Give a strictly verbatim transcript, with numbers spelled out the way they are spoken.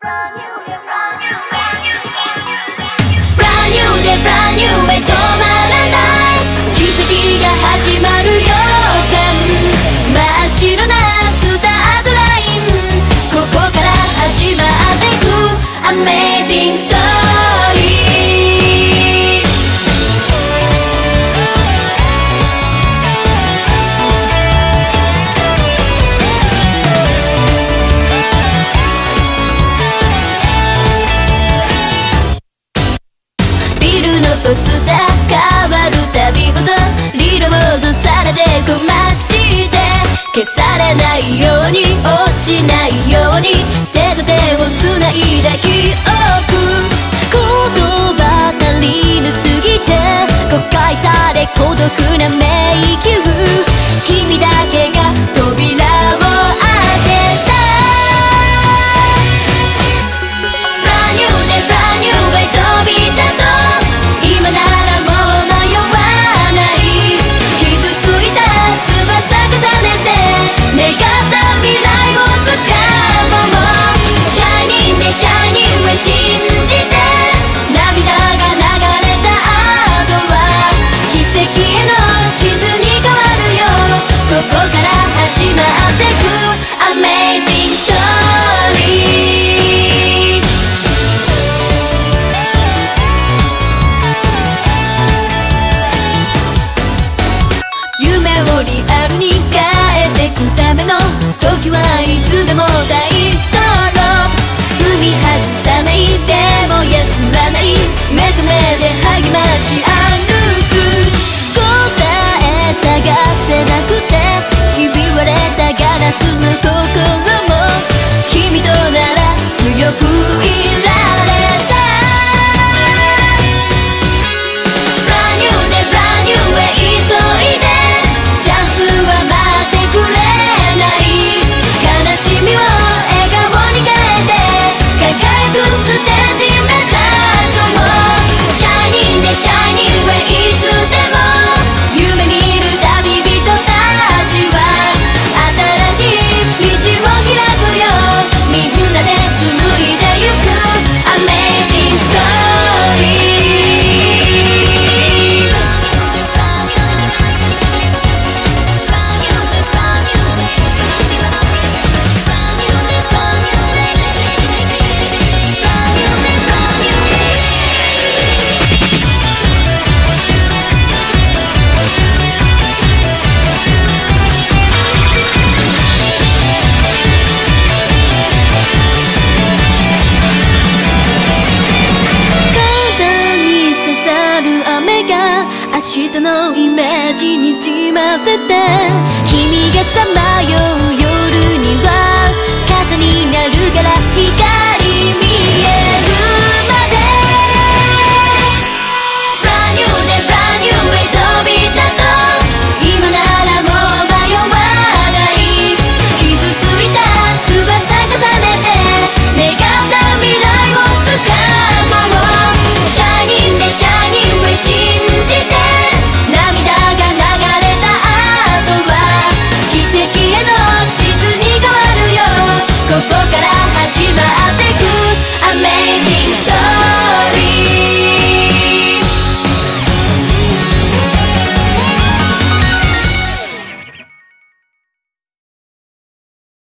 Amazing story. ビルのポスター変わるたびごとリロードされてく街で消されないように落ちないように手と手をつないだ記憶言葉足りなすぎて誤解され孤独な迷宮君だけが扉を開けた Brand new day brand new way 飛び立とう今ならもう迷わない傷ついた翼重ねて願った未来をつかもう Shining day shining way 信じて涙が流れた後は奇跡への地図に変わるよここから始まってく Amazing story 夢をリアルに変えてくための時はいつでも大統領踏み外さないでも休まない目と目で励まし歩く答え探せなくてひび割れたガラスの心も君となら強くいられた Brand new day brand new way 急いでチャンスは待ってくれない悲しみを笑顔に変えて輝くステージ目指そう Shining day shining way いつでも夢見る旅人たちは新しい道を開くよみんなで紡いでゆく Amazing story 明日のイメージにじませて君がさまよう